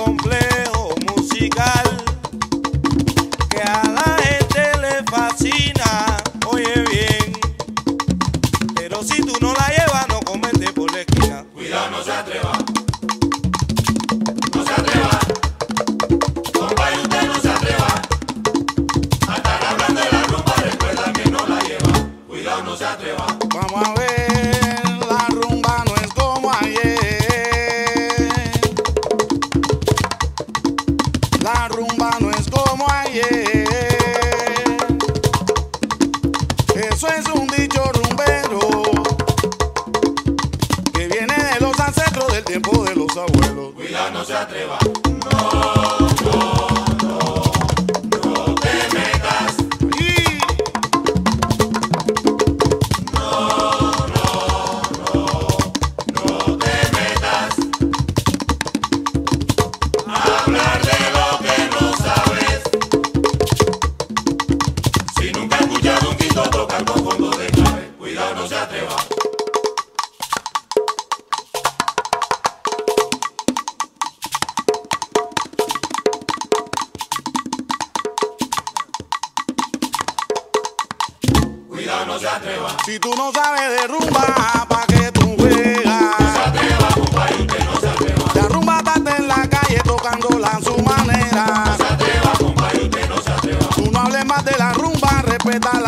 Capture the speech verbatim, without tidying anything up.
complejo musical que a la gente le fascina, oye bien, pero si tú no la llevas no comete por la esquina. Cuidado, no se atreva, no se atreva, compadre, usted no se atreva a estar hablando de la rumba, recuerda que no la lleva. Cuidado, no se atreva. Vamos a ver, la rumba no es como ayer. La rumba no es como ayer. Eso es un dicho rumbero que viene de los ancestros del tiempo de los abuelos. Cuidado, no se atreva. No, no, no, no te metas. Y No, no, no, no te metas a hablar de lo que no sabes. Si nunca has escuchado un quinto tocar con fondo de clave, cuidado, no se atreva. Cuidado, no se atreva. si tú no sabes de rumba, ¿pa' qué tú juegas? No se atreva, compadre, usted no se atreva. La rumba está en la calle tocándola a su manera. No se atreva, compadre, usted no se atreva. Tú no hables más de la rumba, respeta